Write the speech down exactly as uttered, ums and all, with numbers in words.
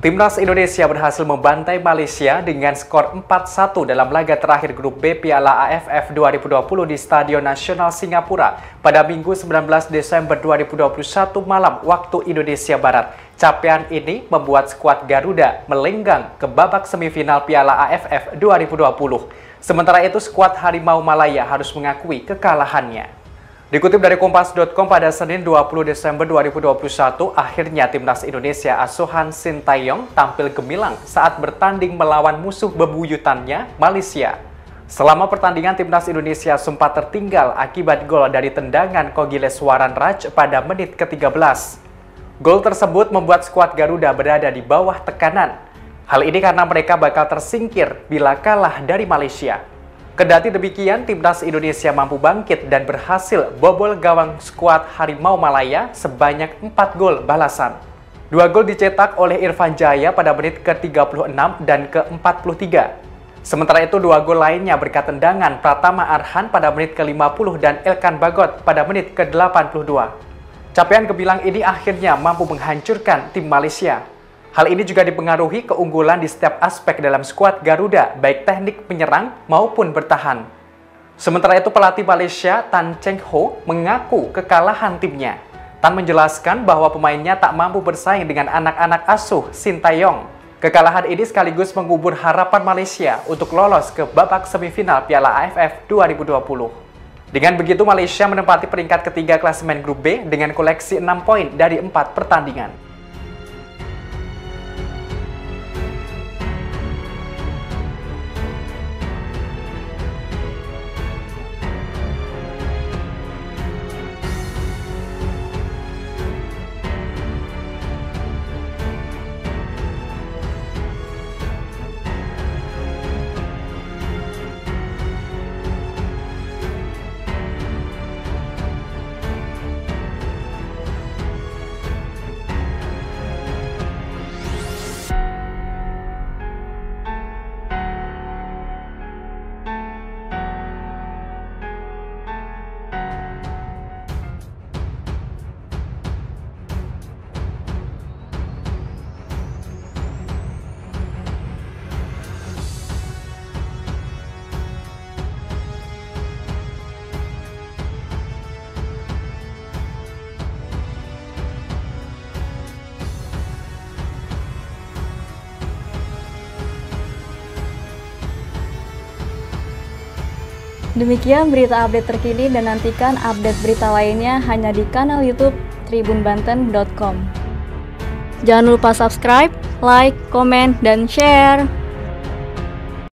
Timnas Indonesia berhasil membantai Malaysia dengan skor empat satu dalam laga terakhir grup B Piala A F F dua ribu dua puluh di Stadion Nasional Singapura pada Minggu sembilan belas Desember dua ribu dua puluh satu malam waktu Indonesia Barat. Capaian ini membuat skuad Garuda melenggang ke babak semifinal Piala A F F dua ribu dua puluh. Sementara itu, skuad Harimau Malaya harus mengakui kekalahannya. Dikutip dari Kompas titik com pada Senin dua puluh Desember dua ribu dua puluh satu, akhirnya Timnas Indonesia asuhan Sintayong tampil gemilang saat bertanding melawan musuh bebuyutannya, Malaysia. Selama pertandingan, Timnas Indonesia sempat tertinggal akibat gol dari tendangan Kogileswaran Raj pada menit ke tiga belas. Gol tersebut membuat skuad Garuda berada di bawah tekanan. Hal ini karena mereka bakal tersingkir bila kalah dari Malaysia. Kendati demikian, Timnas Indonesia mampu bangkit dan berhasil bobol gawang skuad Harimau Malaya sebanyak empat gol balasan. Dua gol dicetak oleh Irfan Jaya pada menit ke tiga puluh enam dan ke empat puluh tiga. Sementara itu, dua gol lainnya berkat tendangan Pratama Arhan pada menit ke lima puluh dan Elkan Bagot pada menit ke delapan puluh dua. Capaian gemilang ini akhirnya mampu menghancurkan tim Malaysia. Hal ini juga dipengaruhi keunggulan di setiap aspek dalam skuad Garuda, baik teknik penyerang maupun bertahan. Sementara itu, pelatih Malaysia Tan Cheng Ho mengaku kekalahan timnya. Tan menjelaskan bahwa pemainnya tak mampu bersaing dengan anak-anak asuh Sintayong. Kekalahan ini sekaligus mengubur harapan Malaysia untuk lolos ke babak semifinal Piala A F F dua ribu dua puluh. Dengan begitu, Malaysia menempati peringkat ketiga klasemen grup B dengan koleksi enam poin dari empat pertandingan. Demikian berita update terkini dan nantikan update berita lainnya hanya di kanal YouTube tribun banten dot com. Jangan lupa subscribe, like, komen, dan share.